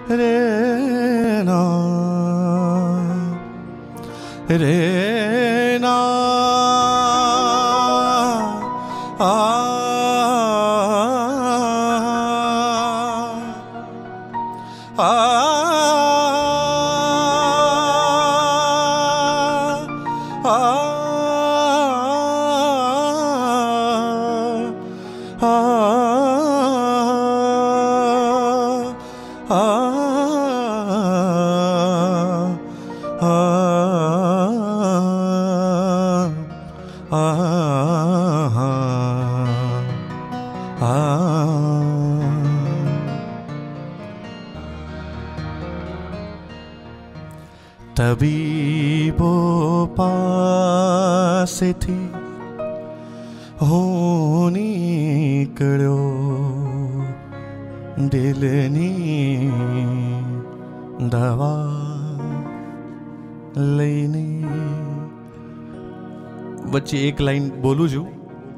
रे ना रे ना आ आ तबीबो पास थी होनी कड़ो दिलनी दवा लईने। वच्चे एक लाइन बोलूं छुं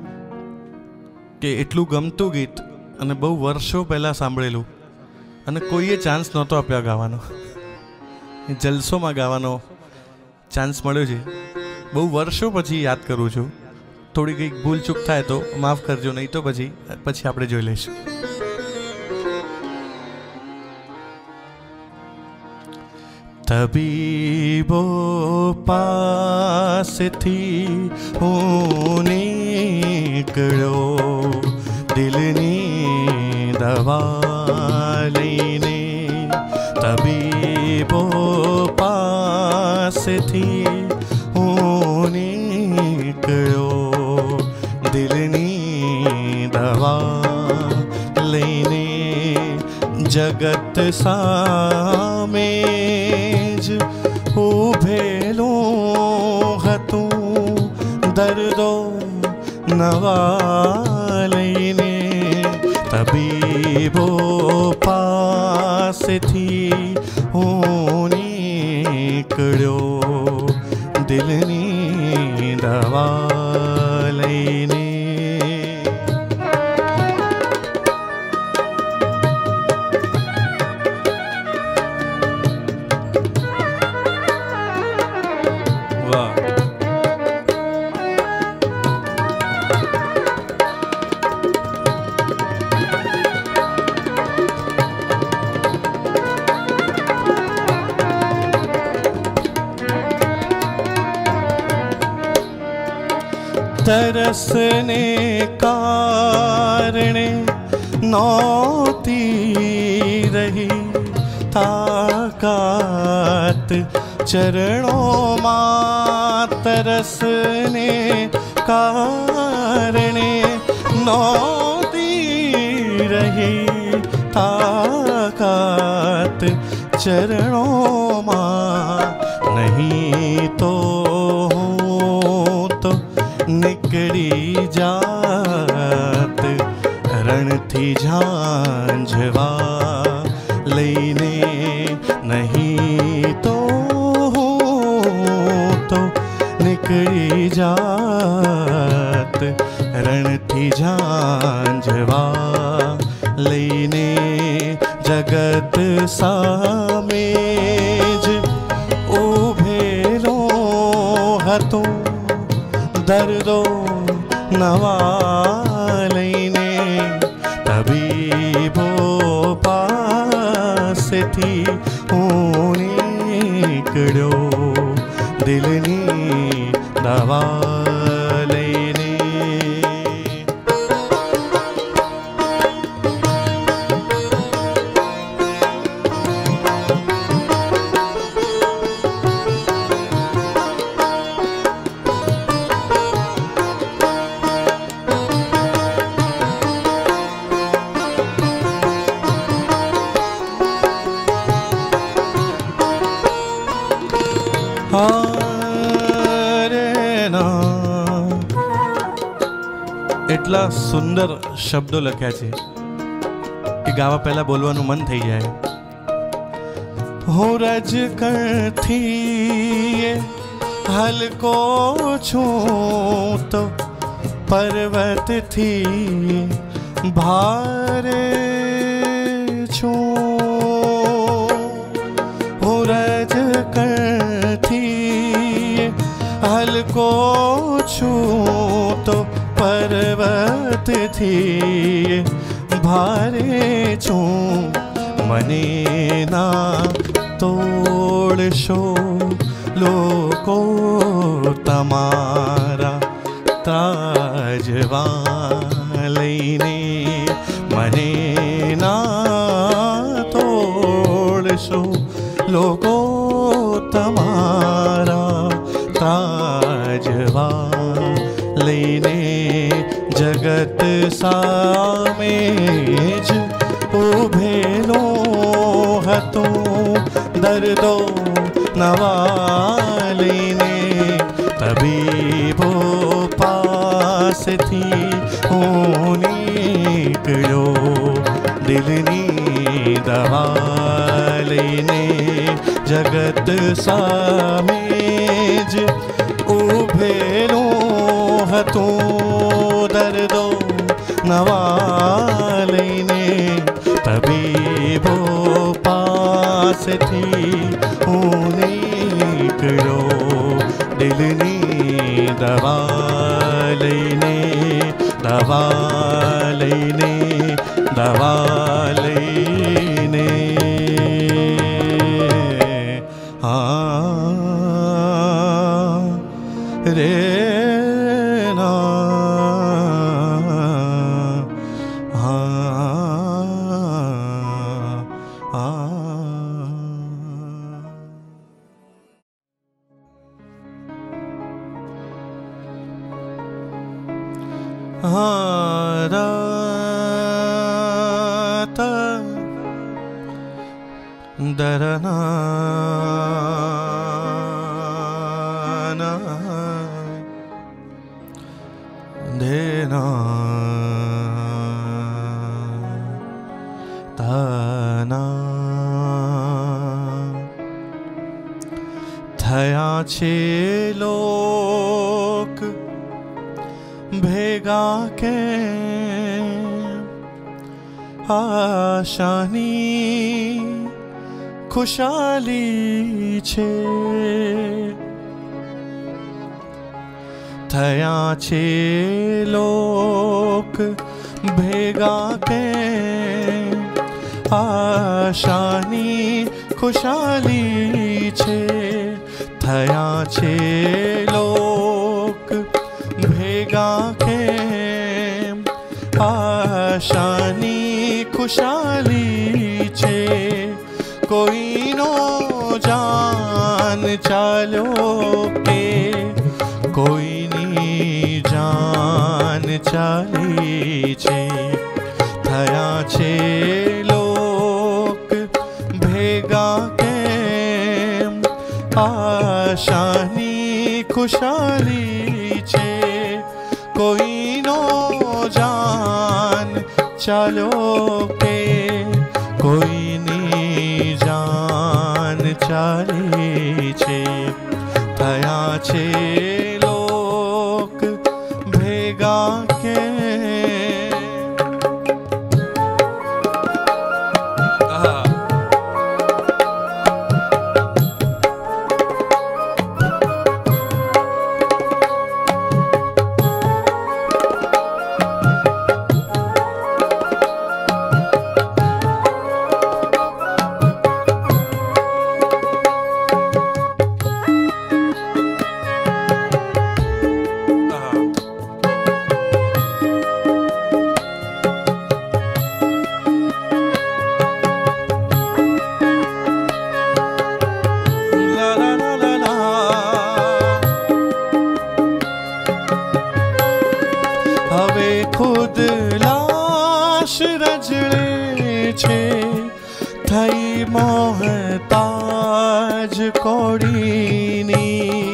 के एटलुं गमतुं गीत अने बहु वर्षो पहला सांभळेलुं अने कोईए चांस नहोतो आप्यो गावानो। जलसों में गावानो चांस मळ्यो छे। बहु वर्षों पछी याद करूँ छूँ। थोड़ी कई भूल चूक थाय तो माफ करजो, नहीं तो पछी आपणे जोई लईशुं। तबीबो पास थी होने कड़ो दिलनी दवा लईने। तबीबो पास थी होने कड़ो दिलनी दवा लईने। जगत सामे ज उभेलो हतुं दर्दो नवा लईने। तबीबो पास थी होनी कड़ो दिलनी दवा लईने। वाह तरसने कारणे नौती रही ताकत चरणों मां। तरसने कारणे नौती रही ताकत चरणों मां। नहीं तो निकली जात रण थी झांझवा लईने। नहीं तो निकली जात रण थी झांझवा लईने। जगत सामेज उभेलो हतुं दर्दो नवा लईने। तबीबो पास थी होने कड़ो दिलनी दवा लईने। એટલા સુંદર શબ્દો લખ્યા છે કે ગાવા પહેલા બોલવાનું મન થઈ જાય। હું રજ કરથી હલકો છું તો पर्वत थी भारे छूं। को छूं तो पर्वत थी भारे छूं मने ना तोड़शो लोको तमारा ताजवा लईने मने ना तोड़शो लोको तमारा ताजवा लईने जगत सामे ज उभेलो हतो दर्दो नवालीने तबीबो पास थी निकलो दिलनी दवा लेने जगत सामेज उभेलो हतो दर्दो नवालीने तबीबो पास थी निकलो दिलनी दवा लेने दवा लेने दवा लेने रे ना रात दरना देना ताना थया छे लोक भेगा के आशानी खुशाली छे थया छे लोक भेगा के आशानी खुशाली छे थया छे लोक भेगा के आशानी खुशाली छे कोई नो जान चालो के कोई नी जान चाली छे थया छे लोक भेगा के आशानी खुशाली छे कोई नो जान चालो के कोई नी जान चाली छे थया छे लोक भेगा के खुद लाश रजड़े छे थई मोहताज कोड़ीनी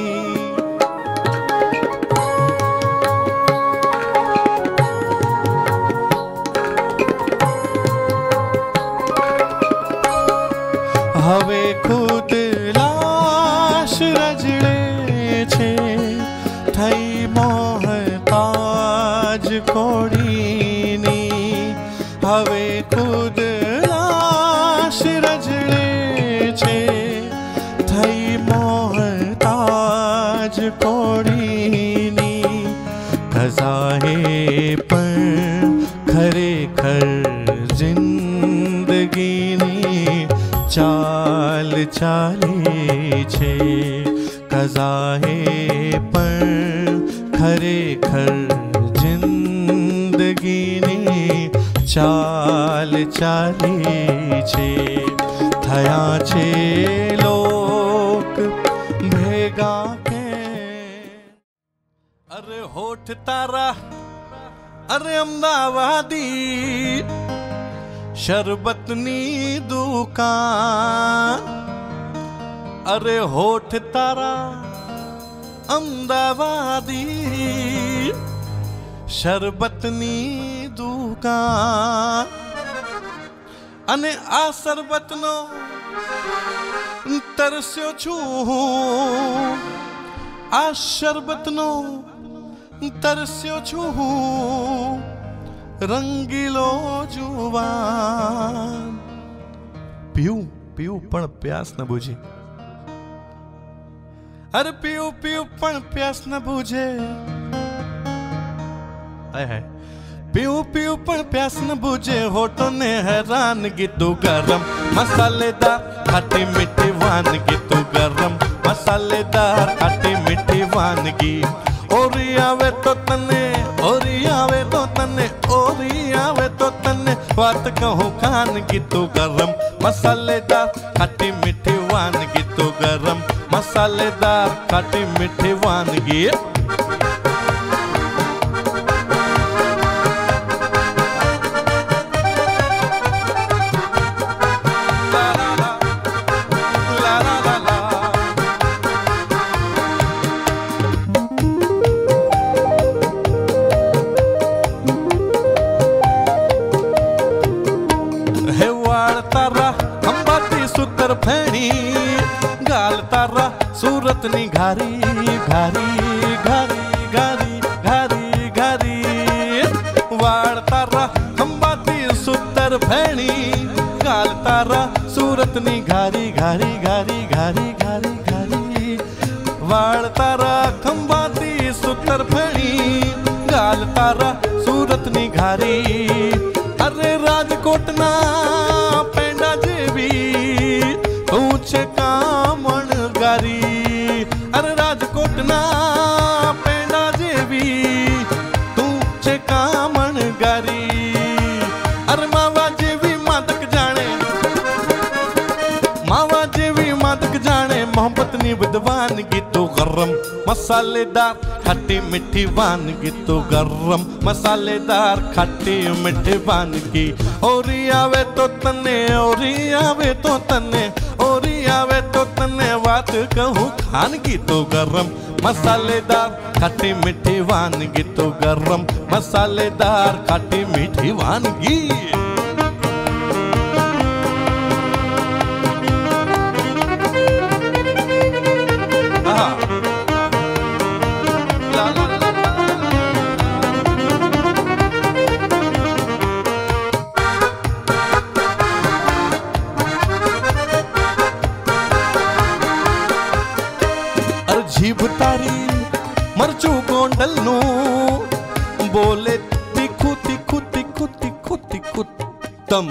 हवे खुद लाश रजड़े छे थई मोहताज कोड़ीनी हवे खुद लाश रजड़े छे थई मोहताज कोड़ी જિંદગીની ચાલ ચાલે છે કઝાએ પણ ખરેખર જિંદગીની ચાલ ચાલે છે થયા છે લોક ભેગા કે અરે હોઠ તારા અરે અમદાવાદી શરબતની દુકાન અરે હોઠ તારા અમદાવાદી શરબતની દુકાન અને આ શરબતનો તરસ્યો છું આ શરબતનો તરસ્યો છું રંગીલો જુવાન પીવું પીવું પણ પ્યાસ ન બુਝે અરે પીવું પીવું પણ પ્યાસ ન બુਝે હાય હાય પીવું પીવું પણ પ્યાસ ન બુझे હોઠો ને હેરાનગી તું ગરમ મસાલેદાર ખાટી મીઠી વાનગી તું ગરમ મસાલેદાર ખાટી મીઠી વાનગી ઓરી આવે તો તને ઓરી આવે તો તને ઓરી આવે તો તને વાત કહું ખાનગી તું ગરમ મસાલેદાર ખાટી મીઠી વાનગી તું ગરમ મસાલેદાર ખાટી મીઠી વાનગી ગાલ તારા સુરતની ઘારી ઘારી ઘારી ઘારી ઘારી ઘારી વાળ તારા ખંભાતી સૂતર ફેણી ગાલ તારા સુરતની ઘારી ઘારી ઘારી ઘારી ઘારી ઘારી વાળ તારા ખંભાતી સૂતર ફેણી ગાલ તારા સુરતની ઘારી અરે રાજકોટના પેંડા જેવી ઊંચે કામણ ગારી અરે રાજકોટના પેંડા જેવી ઊંચે કામણ ગારી અરે માવા જેવી માદક જાણે માવા જેવી માદક જાણે મોહબ્બતની વિદ્વાનગી તું ગરમ મસાલેદાર ખાટી મીઠી વાનગી તું ગરમ મસાલેદાર ખાટી મીઠી વાનગી ઓરી આવે તો તને ઓરી આવે તો તને ઓરી આવે તો તને વાત કહું ખાનગી તો ગરમ મસાલેદાર ખાટી મીઠી વાનગી તો ગરમ મસાલેદાર ખાટી મીઠી વાનગી જીભ તારી મરચું ગોંડલનું બોલે તીખું તીખું તીખું તીખું તીખું તમ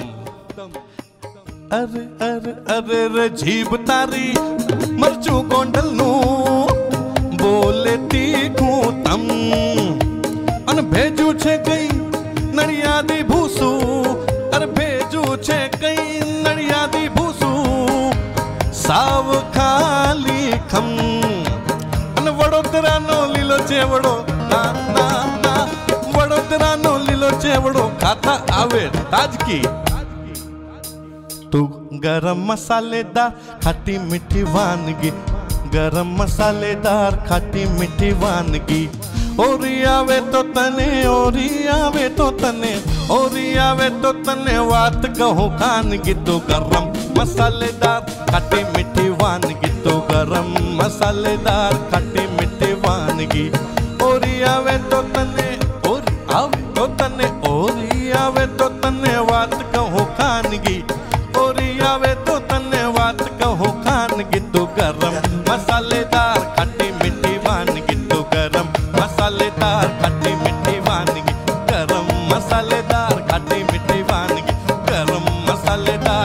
અરે અરે અરે રે જીભ તારી મરચું ગોંડલનું બોલે તીખું તમ અને ભેજું છે કઈ નડિયાદી ભૂસું અરે ભેજું છે કઈ નડિયાદી ભૂસું સાવ ખાલી ખમ વડોદરાનો લીલો ચેવડો ના ના ના વડોદરાનો લીલો ચેવડો ખાતા આવે તાજગી તું ગરમ મસાલેદાર ખાટી મીઠી વાનગી ગરમ મસાલેદાર ખાટી મીઠી વાનગી ઓરી આવે તો તને ઓરી આવે તો તને ઓરી આવે તો તને વાત કહું ખાનગી તું ગરમ મસાલેદાર ખાટી મીઠી વાનગી તું ગરમ મસાલેદાર ખાટી મીઠી વાનગી ઓરી આવે તો તને ઓરી આવે તો તને ઓરી આવે તો તને વાત કહું ખાનગી ઓરી આવે તો તને વાત કહું ખાનગી તું ગરમ મસાલેદાર ખાટી મીઠી વાનગી તું ગરમ મસાલેદાર ખાટી મીઠી વાનગી ગરમ મસાલેદાર ખાટી મીઠી વાનગી ગરમ મસાલેદાર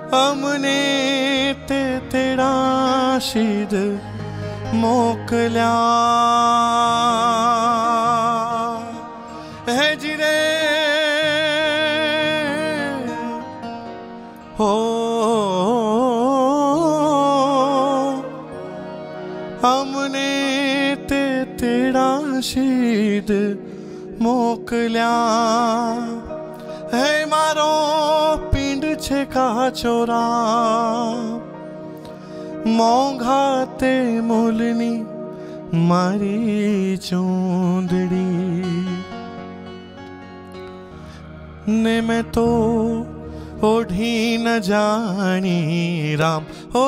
अमने ते तेरा शीद मोकल्या है जिरे हो अमने ते तेरा शीद मोकल्या है मारो पिंड छे का चोरा मोंघा ते मूलनी मारी चूंदड़ी ने मैं तो ओढ़ी न जानी राम हो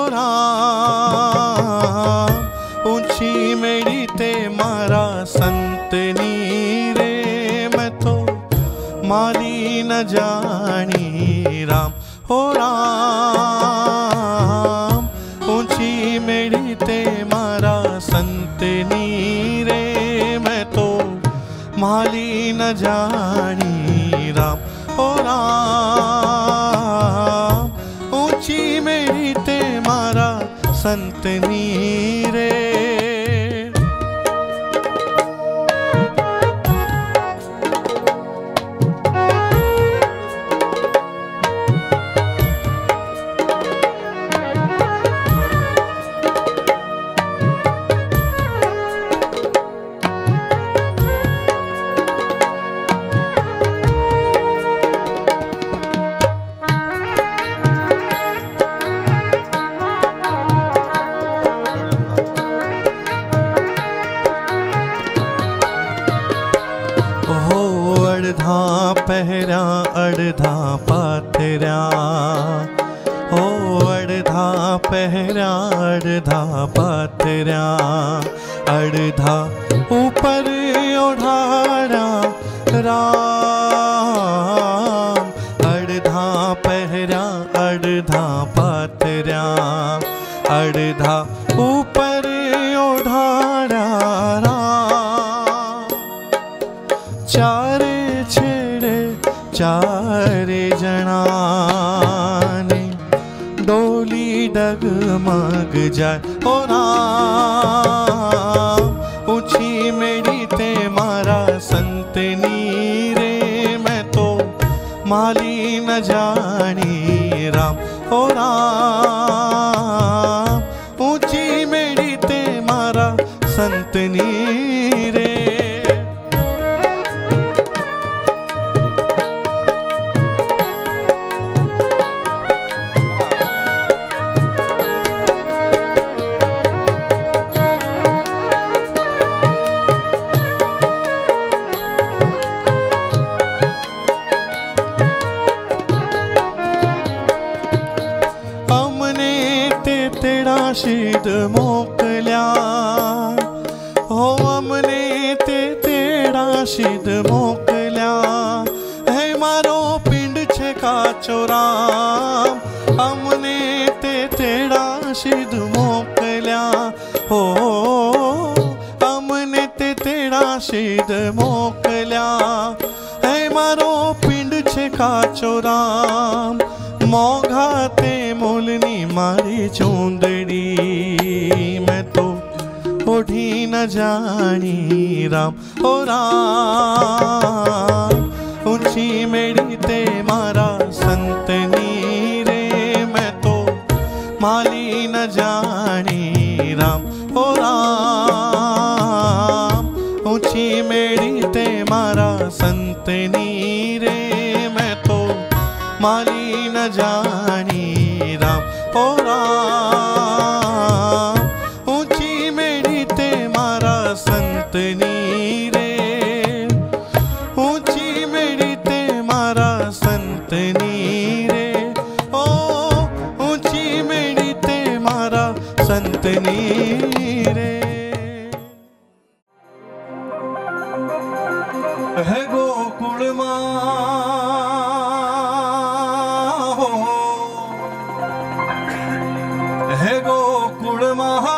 राम ऊंची मेरी ते मारा संतनी रे मैं तो मारी न जानी राम हो राम ऊंची मेरी ते मारा संतनी रे मैं तो माली न जानी राम हो राम ऊंची मेरी ते मारा संतनी रे पहरा अर्धा पाथरा हो अर्धा पहरा अर्धा पाथरा अर्धा ऊपर ओढ़ारा राम अर्धा पहरा अर्धा पाथरा अर्धा ऊपर ओढ़ारा राम चारे छेड़े चारे जनाने डोली डगमग जाए ओ राम ऊंची मेरी ते मारा संतनी रे मैं तो माली न जानी राम ओ राम ऊंची मेरी ते मारा संतनी रे शीद मोकल्या हो अमने ते तेरा शीद मोकल्या है मारो पिंड छे का चोराम अमने ते तेरा शीद मोकल्या हो अमने ते तेरा शीद मोकल्या है मारो पिंड छे का चोराम मोघा ते मोलनी मारी चूंदड़ी मैं तो ओढ़ी न जानी राम ओ राम ऊंची मेरी ते मारा संतनी रे मैं तो माली न जानी राम ओ राम ऊंची मेरी ते मारा संतनी रे मैं तो माली न जानी राम ओ राम ऊंची मेरी ते मारा संतनी रे ऊंची मेरी ते मारा संतनी रे ओ ऊंची मेरी ते मारा संतनी रे है गोकुल मां है गोकुल महा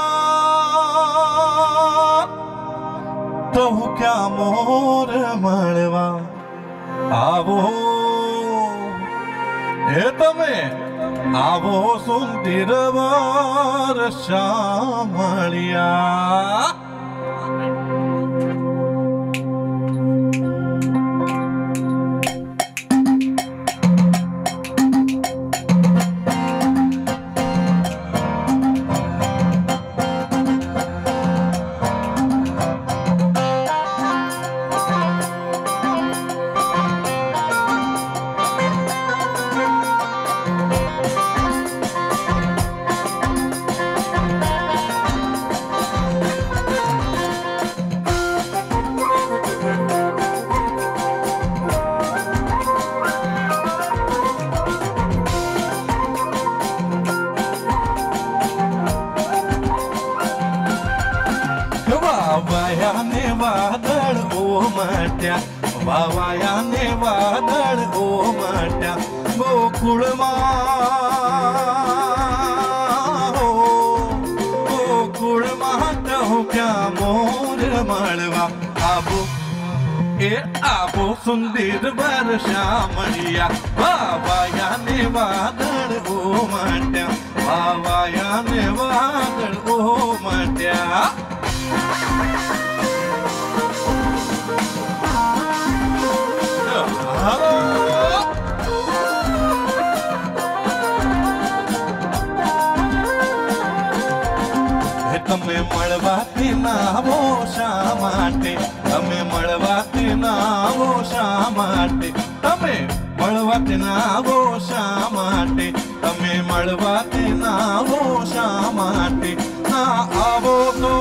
तो क्या मोर मळवा आवो ए तमे आवो सुंदर वर श्यामलिया। वावायाने वादळ ओमट्या, वावायाने वादळ ओमट्या, गोकुळमा हो गोकुळमा टहुक्या मोर माळवा। आबो ए आबो सुंदर वर श्यामलिया, वावायाने वादळ ओमट्या, वावायाने वादळ ओमट्या। તમે મળવાથી ના આવો શા માટે, તમે મળવાથી ના આવો શા માટે, તમે મળવાથી ના આવો શા માટે, તમે મળવાથી ના આવો શા માટે, ના આવો તો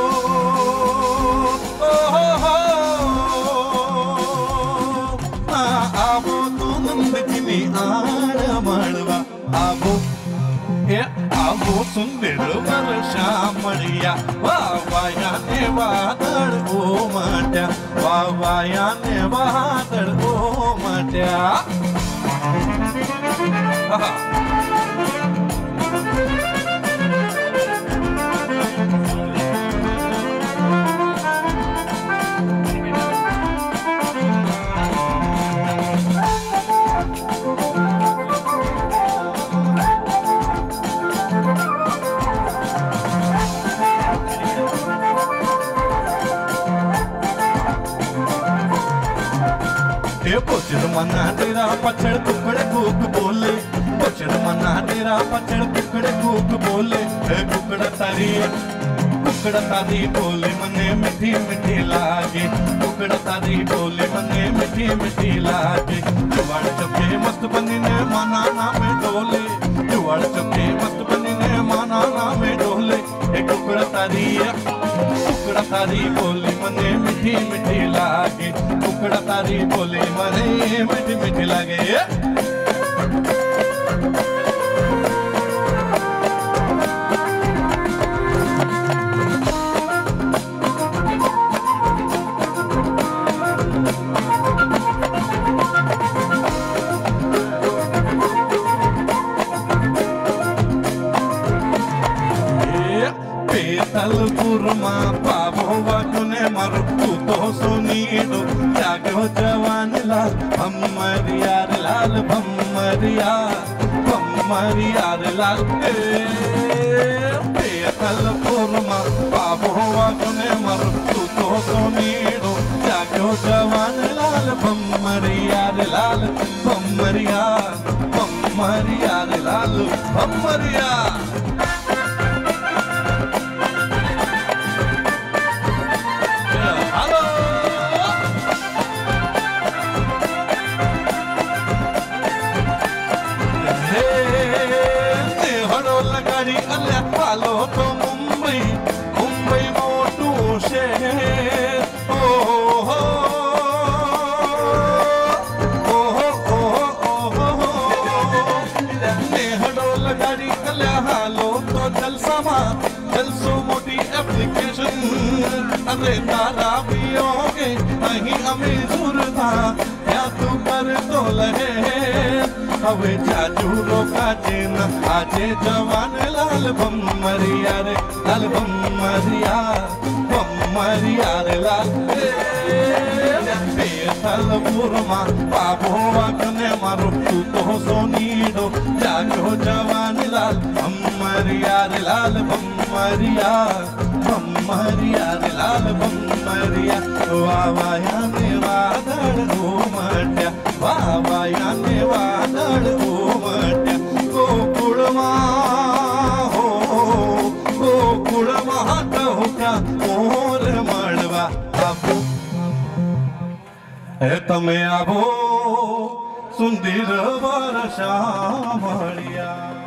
ના આવો તો નંદજીની આડ મળવા આવો એ આવો સુંદર વર શ્યામલિયા, વાવાયાને વાદળ ઓમટ્યા, વાવાયાને વાદળ ઓમટ્યા। पोचड़ मना तेरा पछड़ कुकड़े कूक बोले, पोचड़ मना तेरा पछड़ कुकड़े कूक बोले, कुकड़ा तारी बोले मने मीठी मीठी लागे, कुकड़ा तारी बोले मने मीठी मीठी लागे। जुवाड़ चुके मस्त बनी ने माना ना में डोले, जुवाड़ चुके मस्त बनी ने माना ना में डोले, कुकड़ा तारी बोले मने मीठी मीठी लागे, कुकड़ा तारी बोले मने मीठी मीठी लागे। तलपुरमा पावो वाकुने मरु तो सुनीडो, जागो जवान लाल भम्मरिया रे लाल भम्मरिया, भम्मरिया रे लाल। तलपुरमा पावो वाकुने मरु तो सुनीडो, जागो जवान लाल भम्मरिया रे लाल भम्मरिया, भम्मरिया रे लाल भम्मरिया। पालो तो मुंबई मुंबई मोटू शहर, ओ हो ओ हो ओ हो नेहडो लगाड़ी कल्या हालो तो जलसामा जलसो मोटी एप्लीकेशन। अरे तारा भी होगे नहीं हमें जरूर था या तू कर तो लहे, हवे जाजूरो काजे न आजे जवान लाल भम्मरिया रे लाल भम्मरिया, भम्मरिया रे लाल। तलपुरमा पावो वाकुने मरु तो सोनीडो, जागो जवान लाल भम्मरिया रे लाल भम्मरिया भम्मरिया रे लाल भम्मरिया वावायाने वादळ घुमट्या वावायाने वादळ घुमट्या गोकुळमा हो गोकुळमा कहूट्या मोर मळवा आबो हे तमे आबो सुंदर वर्षा मळिया।